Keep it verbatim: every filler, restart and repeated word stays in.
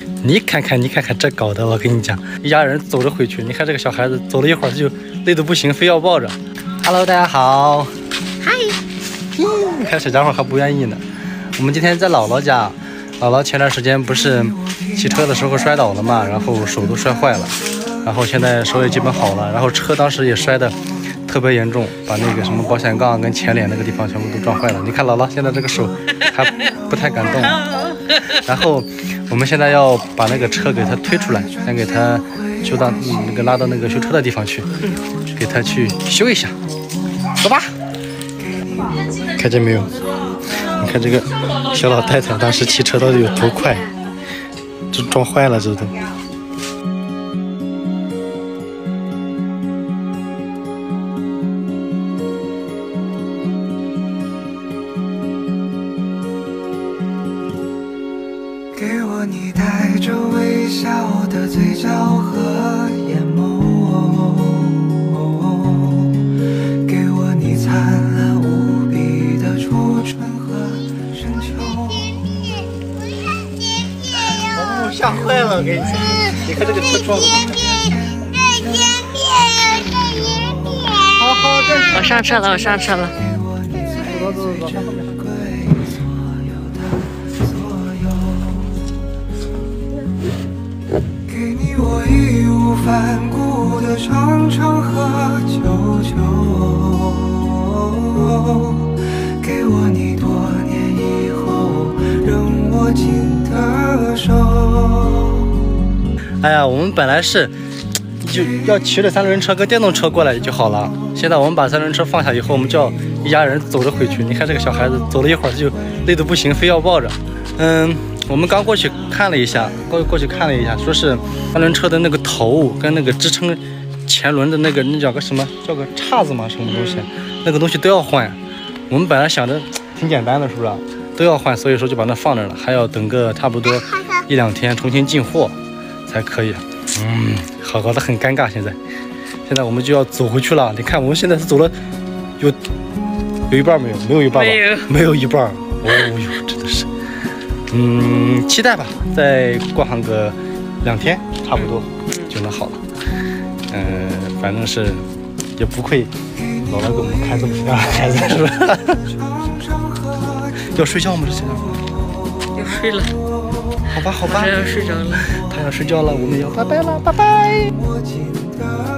你看看，你看看这搞的，我跟你讲，一家人走着回去。你看这个小孩子走了一会儿，他就累得不行，非要抱着。Hello， 大家好。 嗨。 你看小家伙还不愿意呢。我们今天在姥姥家，姥姥前段时间不是骑车的时候摔倒了嘛，然后手都摔坏了，然后现在手也基本好了，然后车当时也摔得特别严重，把那个什么保险杠跟前脸那个地方全部都撞坏了。你看姥姥现在这个手还不太敢动。然后我们现在要把那个车给它推出来，先给它修到那个拉到那个修车的地方去，给它去修一下。走吧。看见没有？你看这个小老太太当时骑车到底有多快，这撞坏了这都。 给我你带着微笑的嘴角和眼眸，给我你灿烂无比的初春和深秋。 哦，吓坏了，给你，你看这个车撞的。好好的， 我上车了，我上车了。 走走走走，上后面。 给你我义无反顾的长长和久久，给我你多年以后仍握紧的手。 哎呀，我们本来是就要骑着三轮车跟电动车过来就好了，现在我们把三轮车放下以后，我们就要一家人走着回去。你看这个小孩子走了一会儿，他就累得不行，非要抱着。嗯。我们刚过去看了一下，过过去看了一下，说是三轮车的那个头跟那个支撑前轮的那个那叫个什么，叫个叉子吗？什么东西？那个东西都要换。我们本来想着挺简单的，是不是？都要换，所以说就把那放那儿了，还要等个差不多一两天重新进货才可以。嗯，好搞得很尴尬。现在，现在我们就要走回去了。你看，我们现在是走了有有一半没有？没有一半吧？ 没有， 没有一半。哦哟，真的是。嗯，期待吧，再过上个两天，差不多就能好了。嗯，反正是也不愧姥姥给我们开这么大孩子，是吧？要睡觉吗？这现在要睡了。 好吧，好吧， 他要睡着了。 他要睡觉了，我们要拜拜了，拜拜。